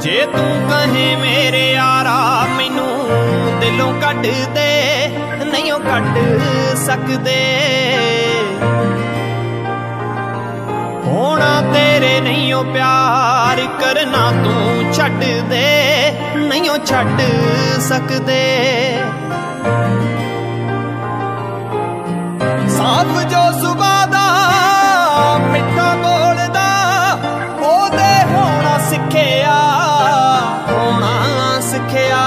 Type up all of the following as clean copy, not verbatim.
जे तू कहे मेरे यारा मैनू दिलों कट दे, नहीं कट सकदे। होना तेरे नहीं प्यार, करना तू छड्ड दे, नहीं छड्ड सकदे। साफ जो सुबह दा मिठा बोलदा, ओदे होना सिखिया, होना सिखिया।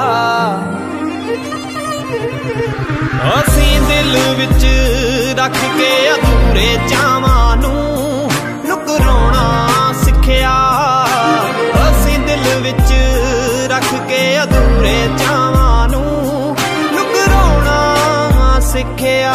असीं दिल विच रख के अधूरे चावां नूं नुकराउणा सिखिया। असीं दिल विच रख के अधूरे चावां नूं नुकराउणा सिखिया।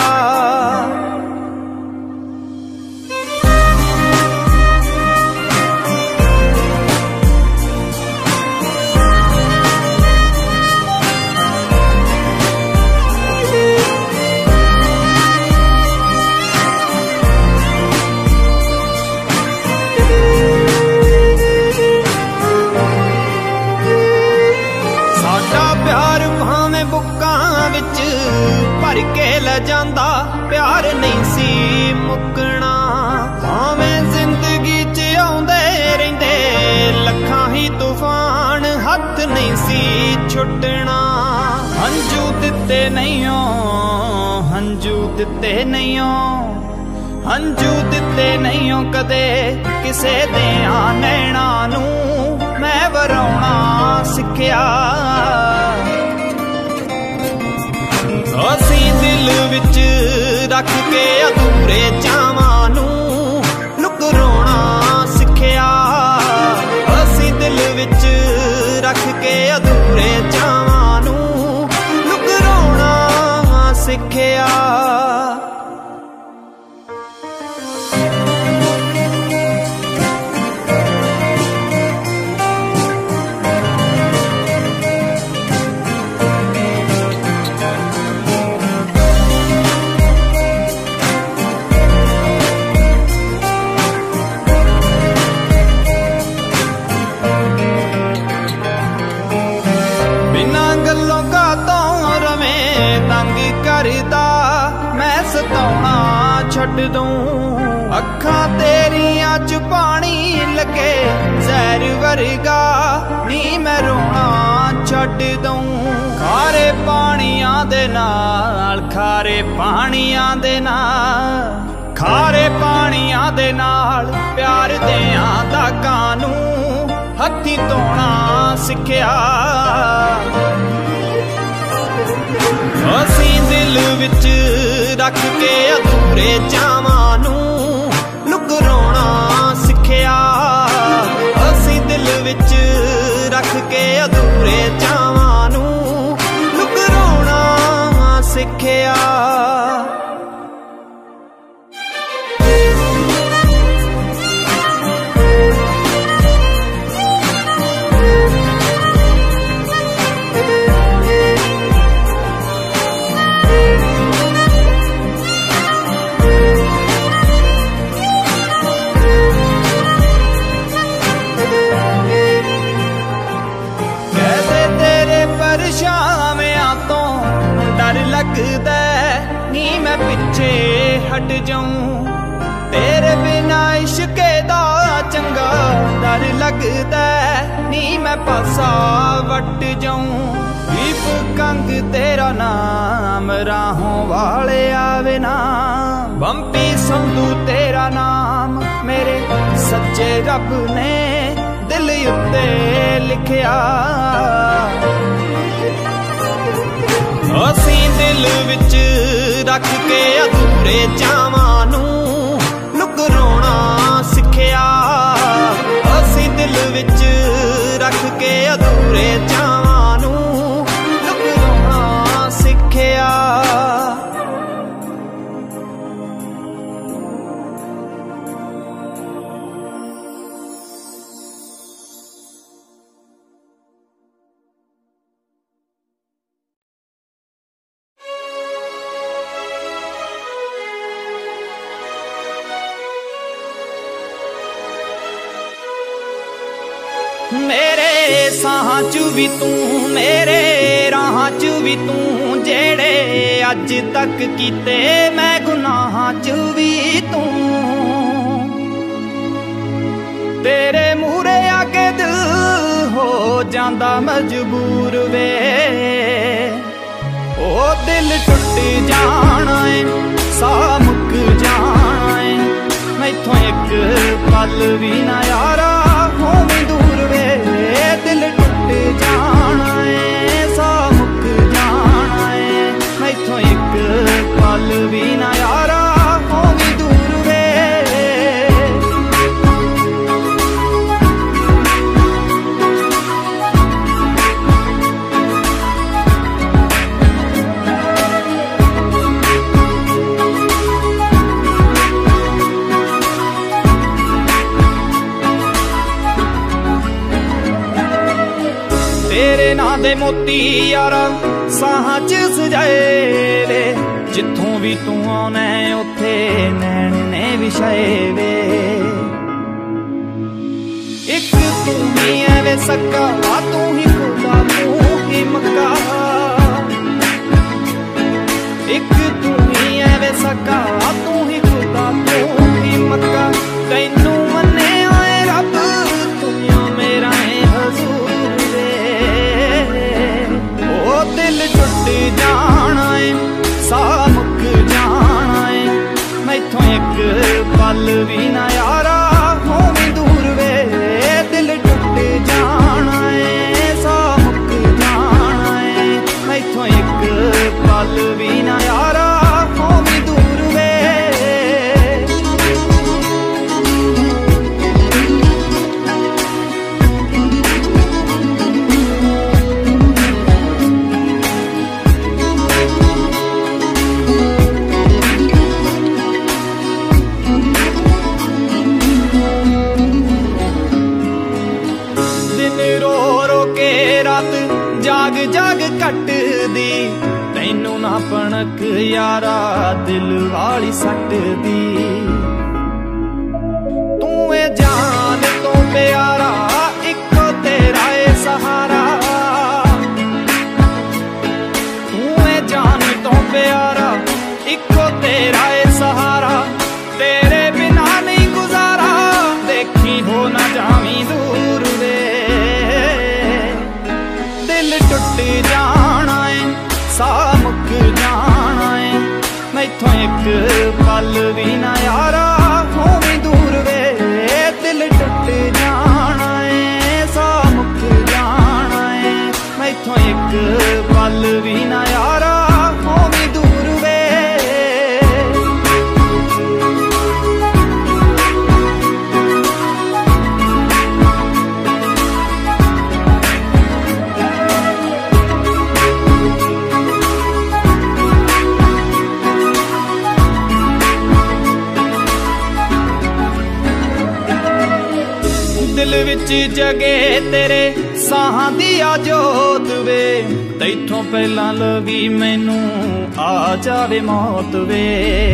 भर के ले जांदा प्यार नहीं सी मुकना, भावें जिंदगी च आउंदे रहिंदे लखां ही तूफान, हथ नहीं सी छुटना। हंजू दिते नहीं हो, हंजू दिते नहीं हो, हंजू दिते नहीं हो कदे किसे दियां नैणा नूं मैं वराउणा सिखिया। असीं दिल विच रख के अधूरे चावां नूं नुकराउणा सिखिया। असीं दिल विच रख के अधूरे चावां नूं नुकराउणा सिखिया। मैं सताउणा छड्ड दूं, अखां तेरियां च पानी लगे जहर वर्गा, नी मैं रोना छड्ड दूं। खारे पानियां दे नाल, खारे पानियां दे नाल, खारे पानियां दे नाल प्यार देआं दागां नूं हत्थीं धोणा सिखिया। असीं दिल विच रख के अधूरे चावां नूं नुकराउणा सिखिया। असीं दिल विच रख के अधूरे चावां नूं नुकराउणा सिखिया। लगदा नी मैं पिछे हट जाऊं, तेरे बिना इश्के दा चंगा डर लगदा नी मैं पासा वट जाऊं। दीप कंग तेरा नाम राहों वाले आवे ना, बंपी संधू तेरा नाम मेरे सच्चे रब ने दिल उत्ते लिखिया। असीं दिल विच रख के अधूरे चावां नूं नुकराउणा सिखिया। असीं दिल विच रख के अधूरे चावां नूं नुकराउणा सिखिया। मेरे साहां च भी तू, मेरे राहां च भी तू, जेड़े अज तक कीते मैं गुनाहां च भी तू। तेरे मूरे आके दिल हो जांदा मजबूर वे, ओ दिल टुट जाना है, साह मुक जाना है, मैथों एक पल भी ना यारा होवीं दूर वे। दिल टुट जाना है, साह मुक जाना है, मैथों एक पल भी ना यारा होवीं दूर वे। तेरे नां दे मोती यारा साहां च सजाए वे, जिथों भी तू आना उथे नैन ने विछाए वे। एक तू ही है वे सक्का, तू ही खुदा तू ही मक्का, एक तू ही है वे सक्का, तू ही खुदा तू ही मक्का। तैनू मन्ने आए रब तू मेरा है हजूर, दिल टुट जाना है, साह मुक जाना है, मैथों एक पल भी ना यारा होवीं दूर वे। दिल टुट जाना है, साह मुक जाना है, मैथों एक पल भी ना यारा होवीं दूर वे। जाग जाग कट दी, तैनू ना पणक यारा दिल वाली सट दी। तू ए जान तो प्यारा, इको तेरा ए सहारा, तू ए जान तो प्यारा, इको तेरा ए सहारा। तेरे बिना नहीं गुजारा, देखी हो ना जावी दूर वे। दिल टुट जाना है, साह मुक जाना है, मैथों एक पल भी ना यारा होवीं दूर वे। दिल टुट जाना है, साह मुक जाना है, मैथों एक पल भी ना यारा होवीं दूर वे। दिल विच जगे तेरे साहां दी आजोत वे, तैथों पहला लगी मैनू आ जावे मौत वे।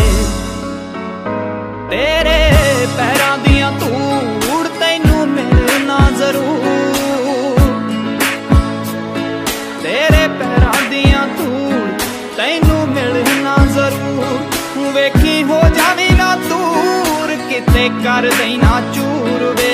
तेरे पैरां दियां धूड़ तैनू मिलना जरूर, तेरे पैरां दियां धूड़ तैनू मिलना जरूर। वेखी हो जावी ना दूर, किते कर देना चूर वे।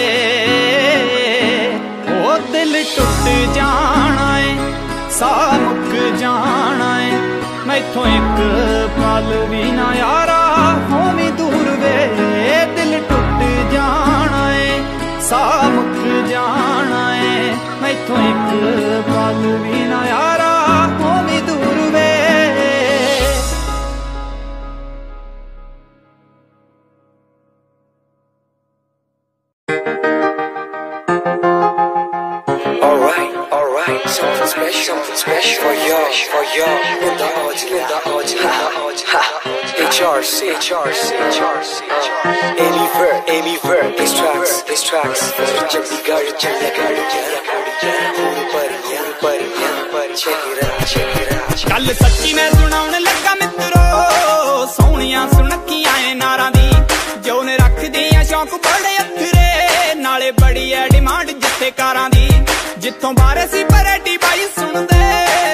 ओ दिल टुट जाना है, साह मुक जाना है, मैथों एक पल भी ना यारा होवीं दूर वे। दिल टुट जाना है, साह मुक जाना है, मैथों एक पल भी ना यारा होवीं दूर वे। Something special for you, in the original, HRC, Amy Ver, these tracks, Chandigarh, check it out. कल सच्ची मैं सुनाउण लगा मित्रो, सोहणियां सुनखियां ए नारां दी, जो ने रखदियां शौक बड़े अथरे, नाले बड़ी है डिमांड जिथे कारां दी। जिथे जिथों बारे सी परेटी बाई सुनदे,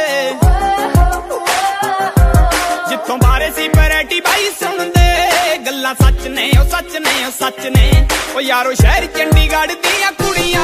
जिथों बारे सी परेटी बाई सुनदे, गल्लां सच ने ओ सच ने ओ सच ने। ओ यारो शहर चंडीगढ़ दियां कुड़ियां,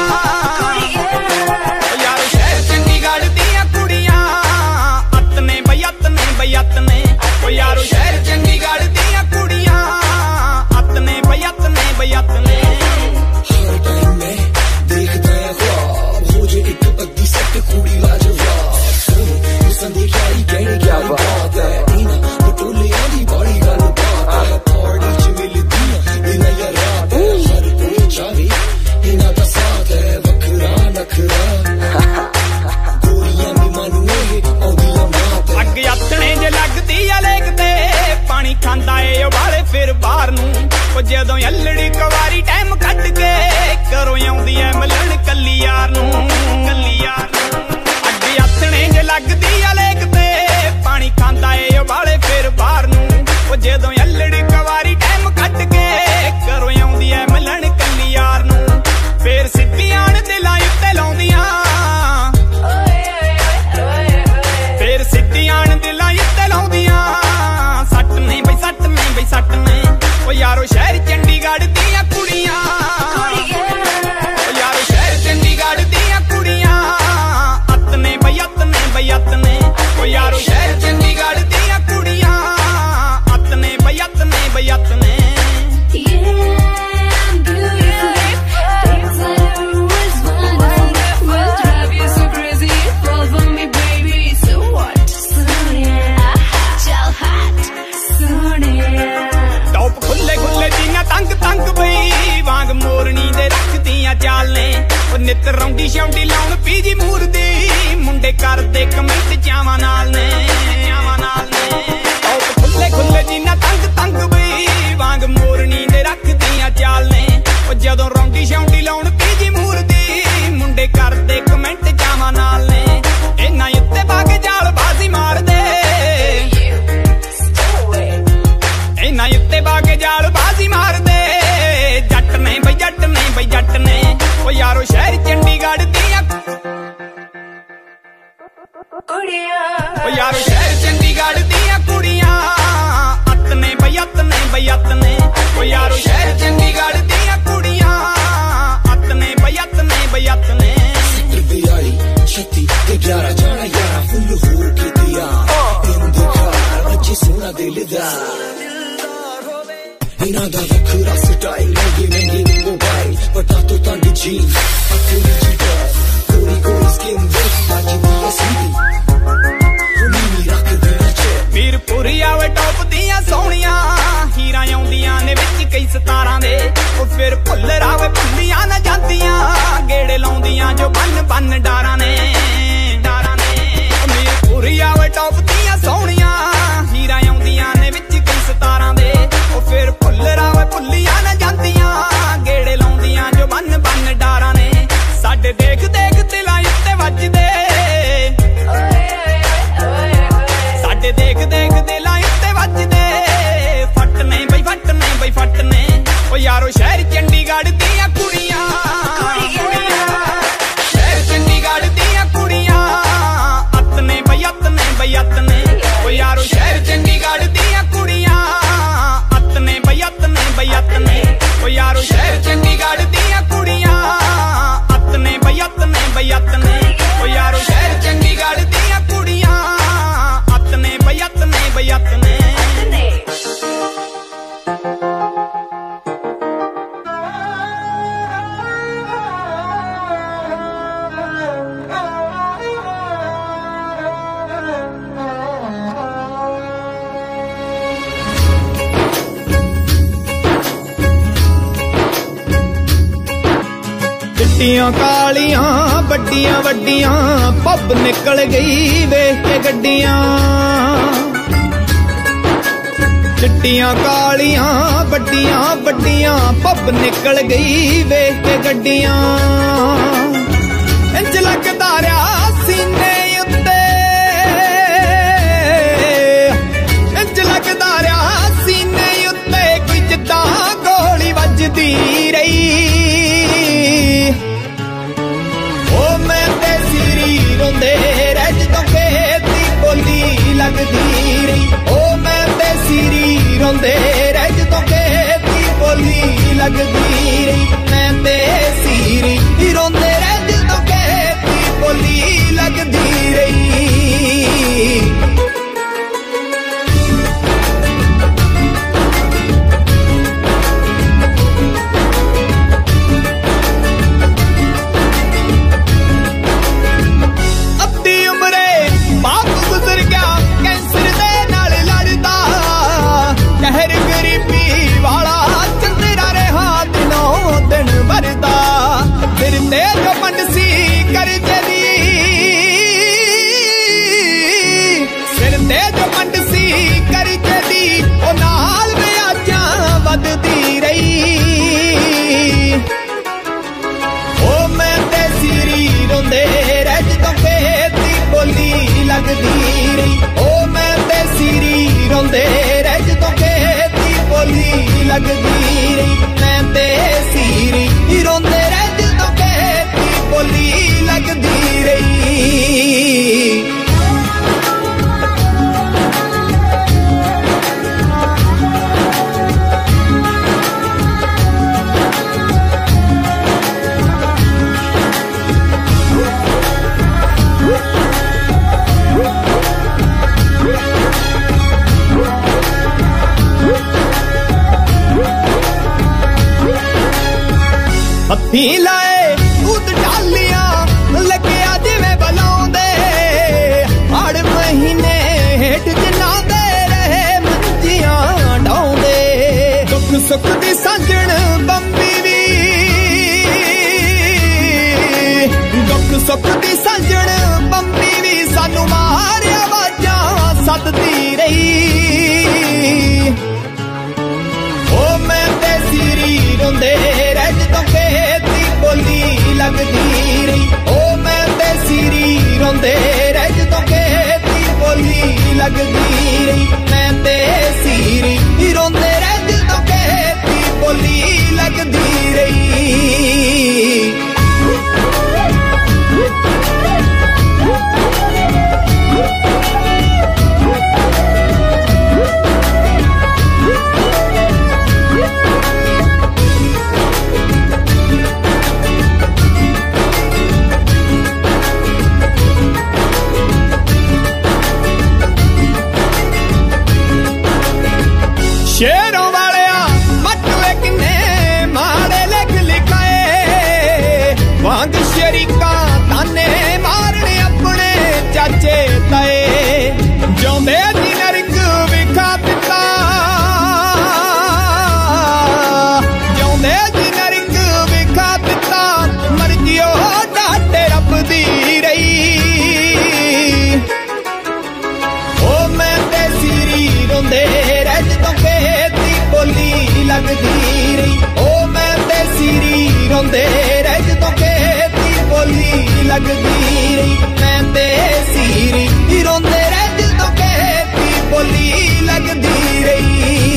ओ यारो शहर चंडीगढ़ दियां कुड़ियां, अत ने बई अत ने बई अत ने। ओ यारो शहर चंडीगढ़ दियां कुड़ियां, अत ने बई अत ने बई अत ने। हर टाइम में देखता है ख्वाब, हो जे एक अद्दी सट कुड़ी लाजवाब। संदे क्या ही कहने क्या बात है, इना बटोले आली बड़ी गल बात है। पार्टी च मिलदियां दिन या रात है, हर कोई चाहे इना दा साथ है। वखरा नखरा गोरियां दी मानू औदियां मात है। अग अतने जे लगदी आ लेकदे, पानी खांदा ए वाले फिर बाहर नू। ओ जदों अल्लड़ी कवारी टाइम कट के, घरों आउंदी ऐ मिलन कल्ली यार नू, कल्ली यार नू। अग अतने जे लगदी आ लेकदे, पानी खांदा ए वाले फिर बाहर नू। ओ जदों अल्लड़ी कवारी टाइम कट के, घरों आउंदी ऐ मिलन कल्ली यार नू। फिर सिद्धियां दिलां उत्ते लाउंदियां, फिर सिद्धियां दिलां उत्ते लाउंदियां, सट ने बई सट ने बई सट ने। ओ यारो शहर चंडीगढ़ दियां कुड़ियां, ओ यारो शहर चंडीगढ़ दियां कुड़ियां, अत ने बई अत ने बई अत ने। ओ यारो शहर चंडीगढ़ दियां कुड़ियां, अत ने बई अत ने बई अत ने। टॉप खुले खुले जियां तंग तंग बई, वांग मोरनी दे रखदियां चाल ने। ओ नित रौंडी शौंडी लाउन पीजी मूरदी, मुंडे करदे कमेंट चावां नाल ने, चावां नाल ने। टॉप खुले खुले जियां तंग तंग बई, वांग मोरनी दे रखदियां चाल ने। ओ जदों रौंडी शौंडी लाउन पीजी मूरदी, मुंडे करदे कमेंट चावां नाल ने। इन्हां उत्ते बागे जाल बाजी मार दे, इन्हां उत्ते बागे जाल बाजी मार दे, जट ने बई जट ने बई जट ने। ओ यारो शहर चंडीगढ़ दियां कुड़ियां, ओ यारो शहर चंडीगढ़ दियां कुड़ियां, अत ने बई अत ने बई अत ने। ओ यारो शहर चंडीगढ़ दियां कुड़ियां, अत ने बई अत ने बई अत ने। आई 36 ते 11 जाना यारा फुल हो के दिया, इंतजार अच्छी सोना दिलदार। इना दा वखरा स्टाइल, महंगे महंगे मोबाइल, पता तो तांडी जीन, अकुली जीटा, गोरी गोरी स्किन देख नाचदी है सीधी, हुनी रख दिया चे। मीरपुरी आवे टॉप दियां सोहणियां, हीरा आउंदियां ने विच कई सतारां दे। ओ फिर भुल्लर आवे भुल्लियां ना जांदियां, गेड़े लाउंदियां जो बन बन डारां ने, डारां ने। मीरपुरी आवे टॉप दियां सोहणियां, हीरा आउंदियां ने विच कई सतारां दे। ओ फिर भुल्लर आवे भुल्लियां ना जांदियां, गेड़े लाउंदियां जो बन बन डारां ने। साडे देख देख दिलां उत्ते वजदे, साडे देख देख दिलां उत्ते वजदे, फट ने बई फट ने बई फट ने। ओ यारो शहर चंडीगढ़ दियां कुड़ियां, शहर चंडीगढ़ दियां कुड़ियां, अत ने बई अत ने बई अत ने। ओ यारो शहर चंडीगढ़ दियां कुड़ियां, अत ने बई अत ने बई अत ने। ओ यारो शहर चंडीगढ़ दियां कुड़ियां, अत ने बई अत ने बई अत ने। ओ यारो शहर चंडीगढ़ दियां कुड़ियां, अत ने बई अत ने बई अत ने। चिट्टियां कालियां बड्डियां वड्डियां, पब निकल गई वेख के गड्डियां। चिट्टियां कालियां बड्डियां वड्डियां, पब निकल गई वेख के गड्डियां। इंज लगदा रहा सीने उत्ते, इंज लगदा रहा सीने उत्ते, कोई जिद्दां गोली वजदी रही। ओ मैं तेरे रही। ओ मैं ते सीरी रोंदे रह जदों खेती बोली लगदी रही। मैं ते सीरी रोंदे रह जदों खेती बोली लगदी रही। हथी लाए दूध डालियां लग्या जिवें बलाउंदे। हड़ महीने हेठ जनांदे रहे मंजियां ढाउंदे। दुख सुख दी साजण बंबी वी दुख सुख दी साजण बंबी वी सानू मारिया आवाजां सददी रही। ओ मैं ते सीरी रोंदे रह जदों खेती बोली लगदी रही। ओ मैं ते सीरी रोंदे रह जदों खेती बोली लगदी रही। मैं ते सीरी रोंदे रह जदों खेती बोली लगदी रही। शेरों वालिया मटवे किन्ने माड़े लिख लिखाए। वांग शरीका ताने मारने अपने चाचे ताए। जोंदे दी नरक विखा दिता जोंदे दी नरक विखा दिता। मर्जियो डाटे रब दी रही। ओ मैं ते सीरी रोंदे रह जदों खेती बोली लगदी रही। ओ मैं ते सीरी रोंदे रह जदों खेती बोली लगदी रही। मैं ते सीरी रोंदे रह जदों खेती बोली लगदी रही।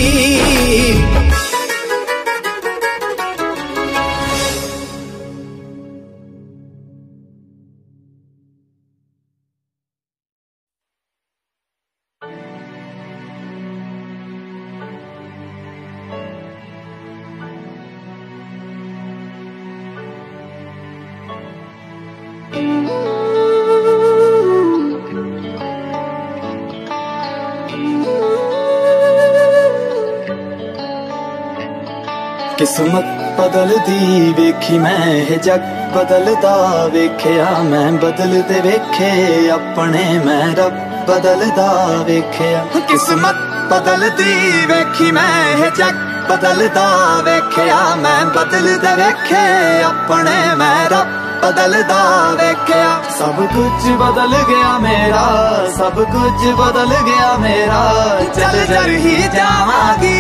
किस्मत बदलदी वेखी मैं जग बदलदा वेख्या। मैं बदलदे वेखे अपने मैं रब बदलदा वेख्या। किस्मत बदलदी वेखी मैं जग बदलदा वेख्या। मैं बदलदे वेखे अपने मैं रब बदलदा वेख्या। सब कुछ बदल गया मेरा सब कुछ बदल गया मेरा। चल जर ही जावांगी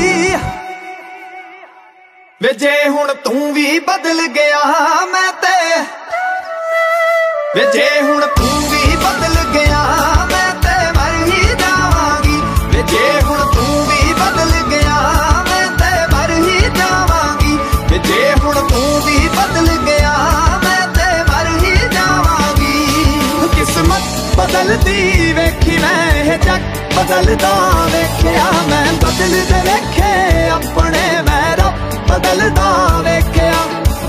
वे जे हुण तू भी बदल गया मैं ते। वे जे हुण तू भी बदल गया मैं ते मर ही जावांगी। वे जे हुण तू भी बदल गया मैं ते मर ही जावांगी। वे जे हुण तू भी बदल गया मैं ते मर ही जावांगी। किस्मत बदलदी वेखी मैं जग बदलदा वेख्या। मैं बदलदे वेखे अपने मैं रब बदलदा वेख्या।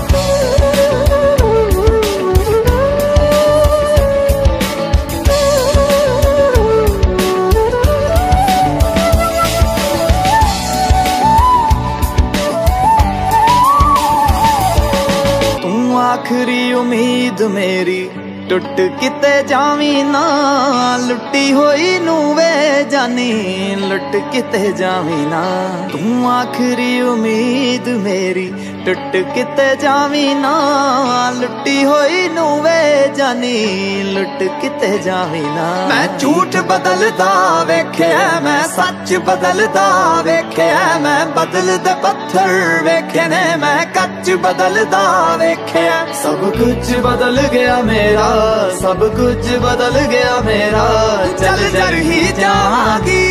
तू आखरी उम्मीद मेरी टुट किते जावी ना। लुटी होई नू वे जानी लुट किते जावी ना। तू आखरी उम्मीद मेरी टुट किते जावी ना। लुटी होई नू वे जानी लुट किते जावी ना। मैं झूठ बदलदा वेख्या मैं सच बदलदा वेख्या। मैं बदलदे पत्थर वेखे ने मैं कच बदलदा वेख्या। सब कुछ बदल गया मेरा सब कुछ बदल गया मेरा, चल जर ही जावांगी।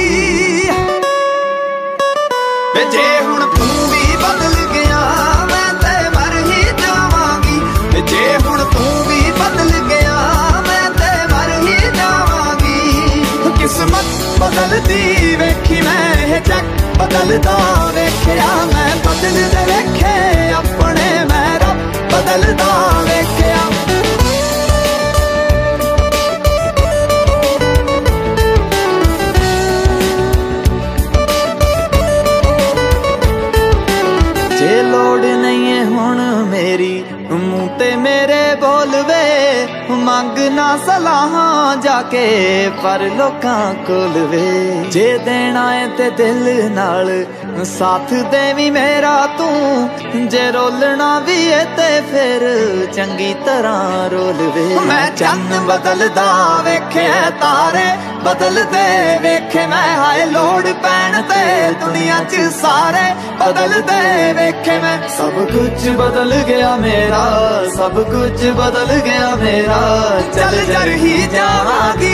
जे हुण तू भी बदल गया मैं ते मर ही जावांगी, जे हुण तू भी बदल गया मैं ते मर ही जावांगी। किस्मत बदलती वेखी मैं, जग बदलदा वेख्या मैं, बदलदे वेखे अपने मैं, रब बदलदा वेख्या। जे लोड़ नहीं है हुण मेरी मुंह ते मेरे बोलवे, मंगना सलाहां जाके पर लोकां कोल वे। जे देना है ते दिल नाल साथ देवी मेरा तू, जे रोलना भी है ते फिर चंगी तरह रोल वे। मैं चन्न बदलदा वेखे तारे बदलदे वेखे मैं, हाय लोड़ पैण ते दुनिया च सारे बदलदे वेखे मैं। सब कुछ बदल गया मेरा, सब कुछ बदल गया मेरा, चल जर ही जावांगी।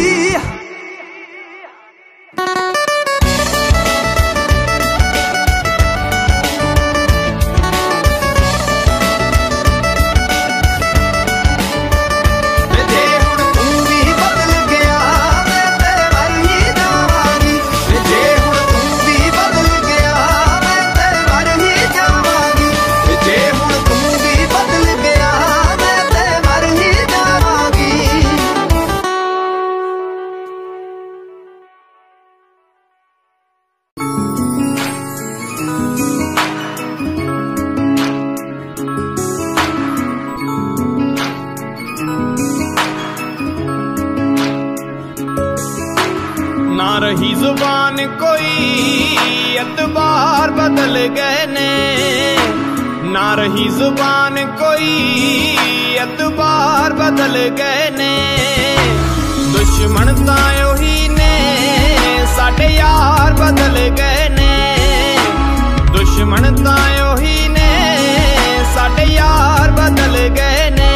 ना रही जुबान कोई एतबार बदल गए ने, ना रही जुबान कोई एतबार बदल गए ने। दुश्मन तां ओही ने साडे यार बदल गए ने, दुश्मन तां ओही ने साडे यार बदल गए ने।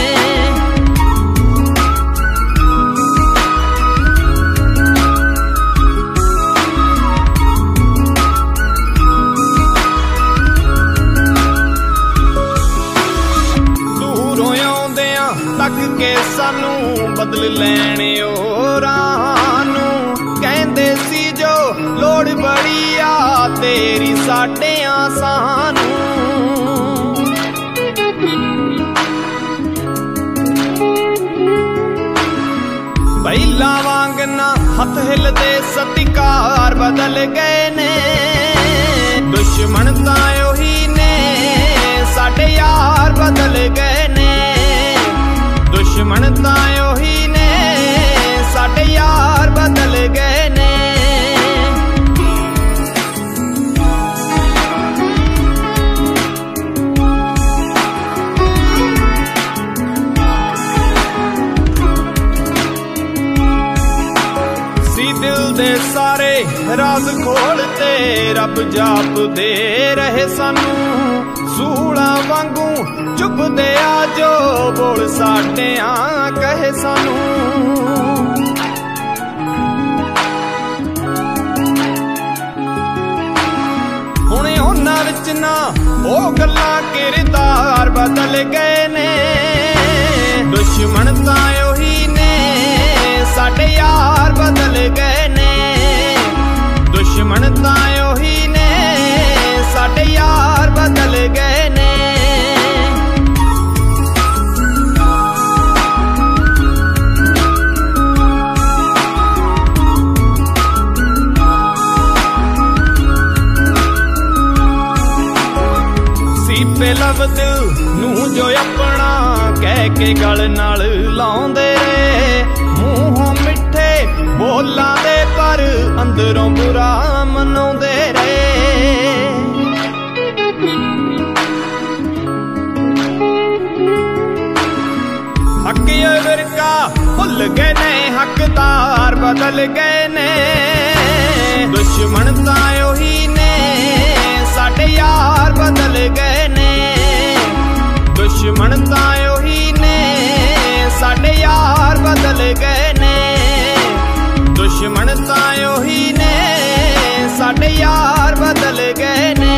के सानू बदल लैने राह नू, कहंदे सी जो लोड़ बड़ी आ तेरी साडे सानू। बैला वांग ना हथ हिलदे सतिकार बदल गए ने, दुश्मन तां ओही ने साडे यार बदल गए ने, दुश्मन तां ओही ने साडे यार बदल गए ने। सी दिल दे सारे राज खोलते रब जाप दे रहे सानू, सूला वांगू चुभदे आ जो बोल साडे कहे सानू। हुणे उन्हां विच ना ओ गल्लां किरदार बदल गए ने, दुश्मन तां ओही ने साडे यार बदल गए ने, दुश्मन तां ओही ने साडे यार बदल गए ने। सीपे लव दिल नू जो अपना कह के गल नाल लाउंदे, मूहों मिठे बोलां दे पर अंदरों बुरा मनाउंदे रे। हक विरका भुल गए ने हकदार बदल गए ने, दुश्मन तां ओही ने साडे यार बदल गए ने, दुश्मन तां ओही ने गए ने। दुश्मन तां ओही ने साडे यार बदल गए ने।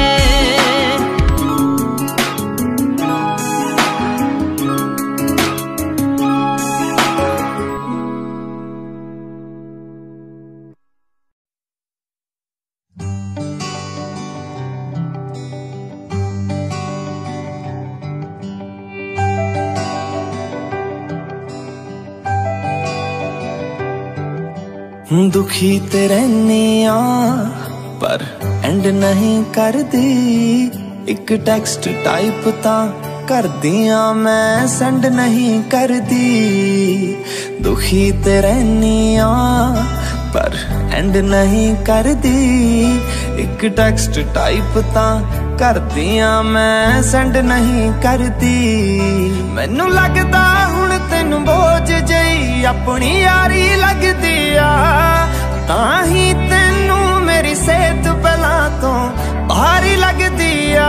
दुखी ते रहने पर एंड नहीं कर दी। एक टेक्स्ट टाइप तां कर दिया मैं सेंड नहीं कर दी। दुखी ते रहने पर एंड नहीं कर दी। एक टेक्स्ट टाइप तां कर दिया मैं सेंड नहीं कर दी। मैनू लगदा हुण तैनू बोझ जई अपनी यारी लगदी आ। तां ही तैनू मेरी सेहत पहला तो भारी लगदी आ,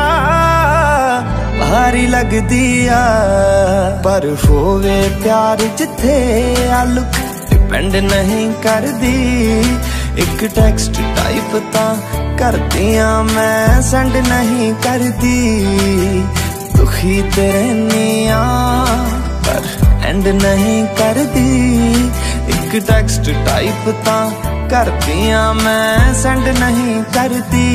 भारी लगदी आ। पर होवे प्यार जिथे आलुक डिपेंड नहीं कर दी। एक टेक्स्ट टाइप तां कर दिया मैं सेंड नहीं कर दी। दुखी ते रहने पर एंड नहीं कर दी। एक टेक्स्ट टाइप तां कर दिया मैं सेंड नहीं कर दी।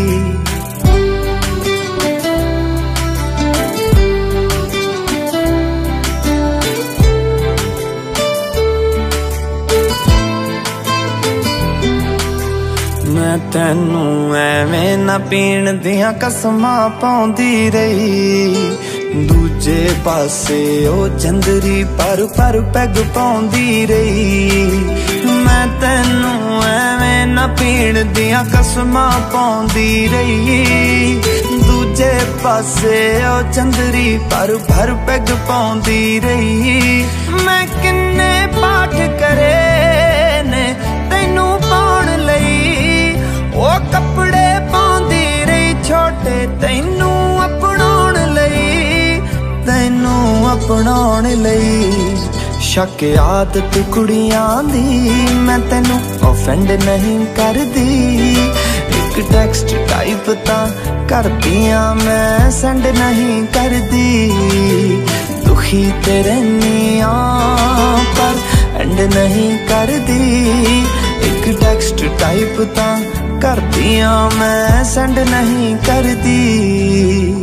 मैं तैनू एवें ना पीण दियां कसमां पाउंदी रही। दूजे पासे ओ चंदरी पर पैग पाउंदी रही। मैं तैनू एवें ना पीण दियां कसमां पाउंदी रही। दूजे पासे ओ चंदरी पर पैग पाउंदी रही। मैं किन्ने पाठ करे ने तैनू पाउण लई। ओ कपड़े पाउंदी रही छोटे तैनू अपनाउण लई, तैनू अपनाउण लई। शक आदत कुड़ियां दी मैं तैनू ऑफेंड नहीं कर दी। एक टेक्स्ट टाइप तां कर दिया मैं सेंड नहीं कर दी। दुखी ते रहनी पर एंड नहीं कर दी। एक टेक्स्ट टाइप तां कर दिया मैं सेंड नहीं कर दी।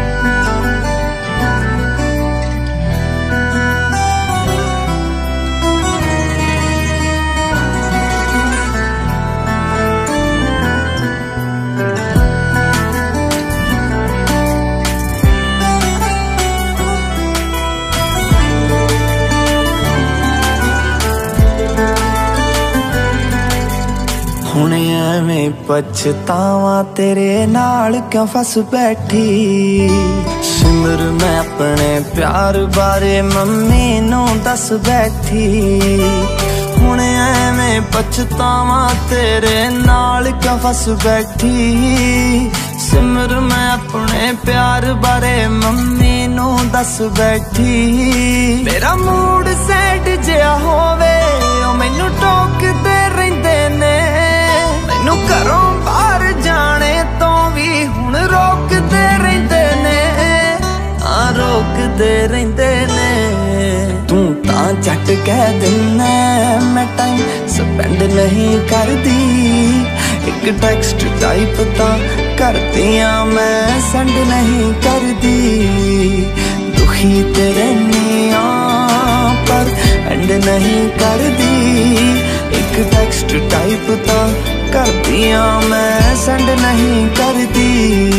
हुण एवें पछतावा तेरे नाल क्यों फस बैठी। सिमर मैं अपने प्यार बारे मम्मी नू दस बैठी। हुण एवें पछतावा तेरे नाल क्यों फस बैठी। सिमर मैं अपने प्यार बारे मम्मी नू दस बैठी। मेरा मूड सैड जिहा होवे ओ मैनू टोकदे रहिंदे ने। मैनू घरों बाहर जाने तो भी हुण रोकदे रहिंदे ने, हाँ रोकदे रहिंदे ने। तू तां झट कह दिन्ना मैं टाइम स्पेंड नहीं करदी। एक टेक्स्ट टाइप तां कर दिया मैं सेंड नहीं करदी। दुखी ते रहनी पर एंड नहीं करदी। एक टेक्स्ट टाइप तां कर दिया मैं सेंड नहीं करदी।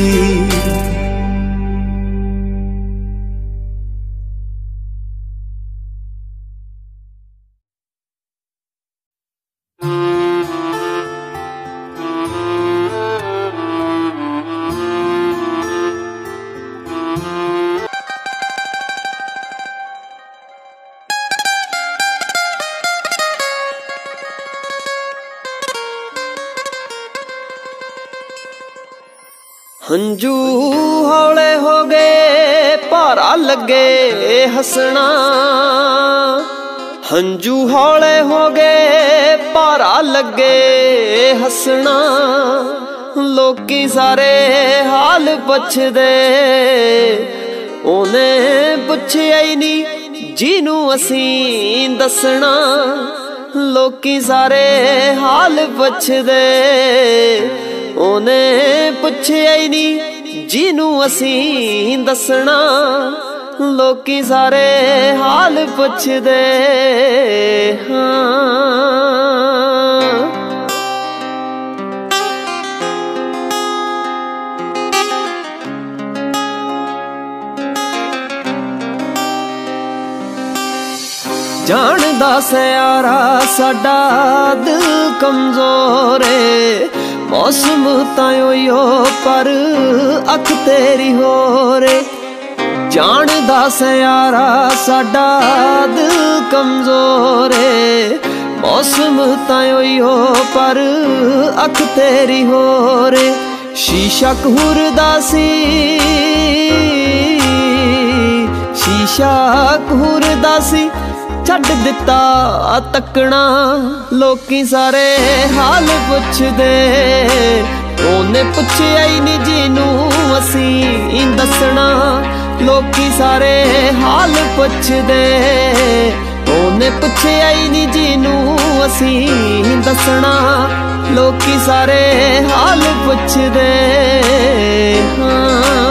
हंजू हौले हो गए भारा लगे हसना। हंजू हौले हो गए पारा लगे हसना, लोकी सारे हाल पुछदे ओने पुछया ही नहीं जिनू असीं दसना। लोकी सारे हाल पुछदे ओने पुछया ही नहीं जिनू असीं दसना। लोकी सारे हाल पुछदे हाँ। जानदा सयारा साडा दिल कमजोर है, मौसम तायो यो पर अख तेरी हो रे। जानदा सयारा साडा दिल कमजोर है, मौसम तायो यो पर अख तेरी हो रे। शीशा घूरदा सी, शीशा घूरदा सी छड्ड दिता तकना। लोकी सारे हाल पुछदे ओने पुछया ही नहीं जिनू असीं दसना। लोकी सारे हाल पुछदे ओने पुछया ही नहीं जिनू असीं दसना। लोकी सारे हाल पुछदे हाँ।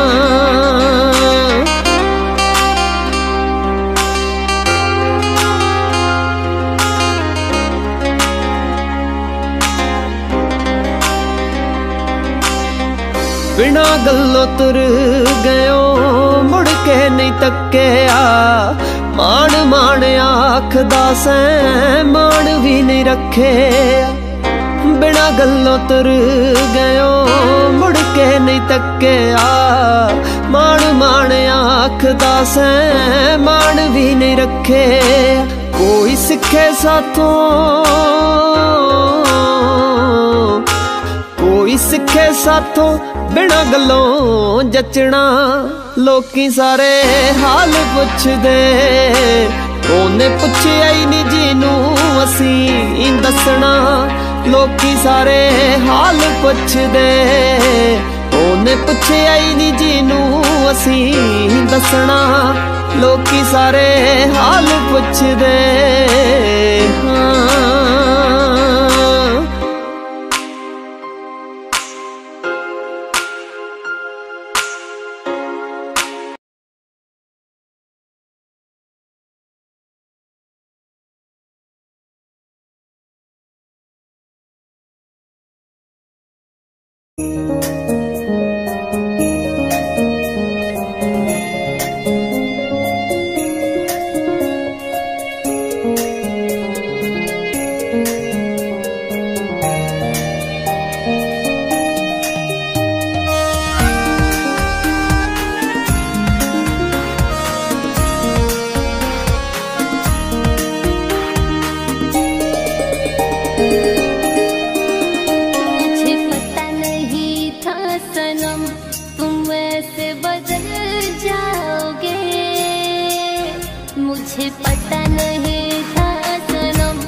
बिना गल्लों तुर गयो मुड़ के नहीं तक्या। मान मान आखदा सैं मान भी नहीं रखे। बिना गल्लों तुर गयो मुड़ के नहीं तक्या। मान मान आखदा सैं मान भी नहीं रखे। कोई सिखे साथों कोई सिखे साथों बिना गल्लों जचना। लोकी सारे हाल पुछदे ओने पुछया ही नहीं जिनू असीं दसना। लोकी सारे हाल पुछदे ओने पुछया ही नहीं जिनू असीं दसना। लोकी सारे हाल पुछदे हाँ। मुझे पता नहीं था सनम।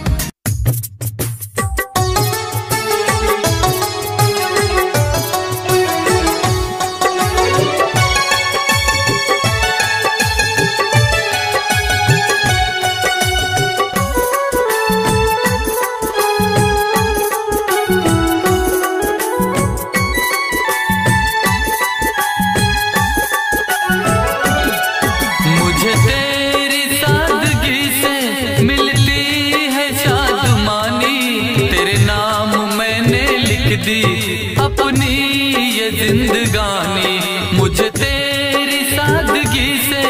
मुझे तेरी सादगी से मिलती है शादमानी। तेरे नाम मैंने लिख दी अपनी ये जिंदगानी। मुझे तेरी सादगी से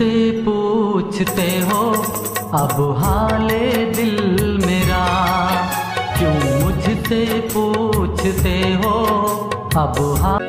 मुझसे पूछते हो अब हाले दिल मेरा, क्यों मुझसे पूछते हो अब हाल।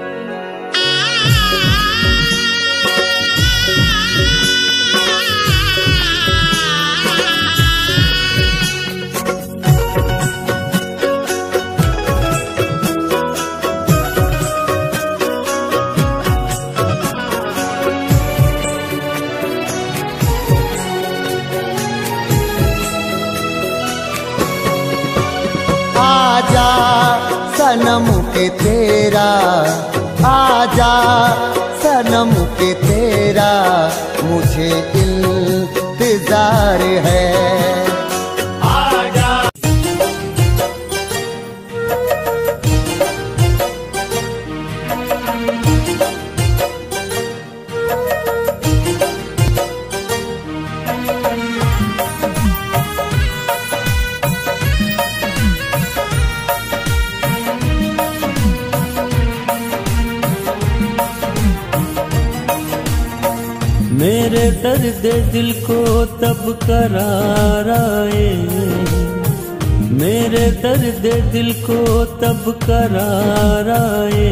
आजा सनम के तेरा, आजा सनम के तेरा मुझे इंतजार है। मेरे दर्द दिल को तब करार आए, मेरे दर्द दिल को तब करार आए,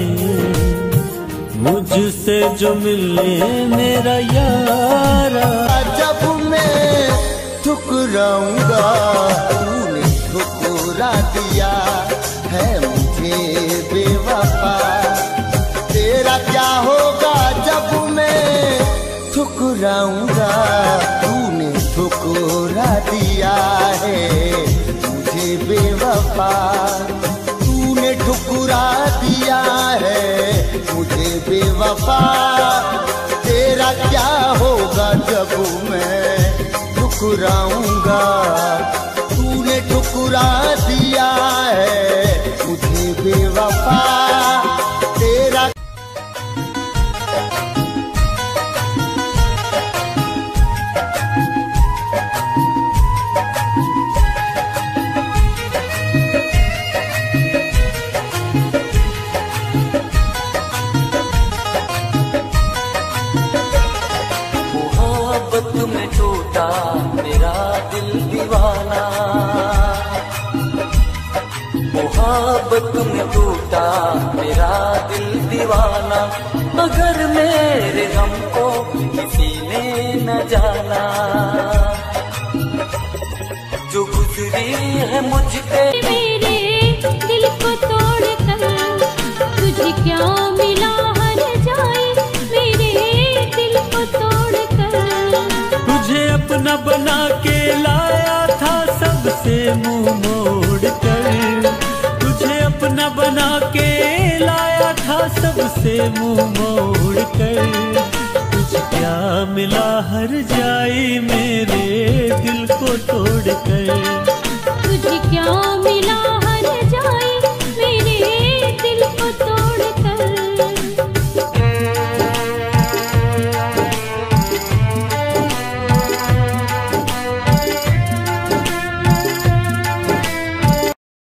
मुझसे जो मिले मेरा यारा। जब मैं ठुकराऊंगा तूने ठुकरा दिया है मुझे बेवफा, तेरा क्या होगा जब मैं ठुकराऊंगा तूने ठुकरा दिया है मुझे बेवफा, तूने ठुकरा दिया है मुझे बेवफा, तेरा क्या होगा जब मैं ठुकराऊंगा, तूने ठुकरा दिया है मुझे बेवफा, तेरा। मोहब्बत में टूटा मेरा दिल दीवाना, मोहब्बत में टूटा मेरा दिल दीवाना, मगर मेरे गम को किसी ने न जाना, जो गुजरी है मुझ पे मेरे दिल को तोड़कर तुझे क्या मिला हर जाए, मेरे दिल को तोड़कर तुझे अपना बना के लाया था सबसे मुंह मोड़ कर, तुझे अपना बना के लाया था सबसे मुंह मोड़ कर, तुझे क्या मिला हर जाए मेरे दिल को तोड़ कर, तुझे क्या मिला